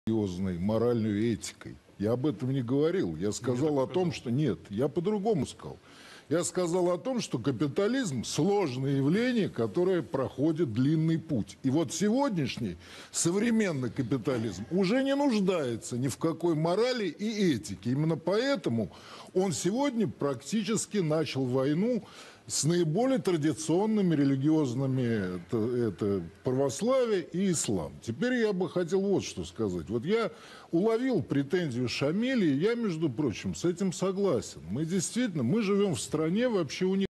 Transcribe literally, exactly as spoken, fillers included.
религиозной, моральной этикой. Я об этом не говорил. Я сказал о том, что нет, я по-другому сказал. Я сказал о том, что капитализм – сложное явление, которое проходит длинный путь. И вот сегодняшний современный капитализм уже не нуждается ни в какой морали и этике. Именно поэтому он сегодня практически начал войну с наиболее традиционными религиозными, это, это православие и ислам. Теперь я бы хотел вот что сказать. Вот я уловил претензию Шамиля, и я, между прочим, с этим согласен. Мы действительно, мы живем в стране вообще уникальной.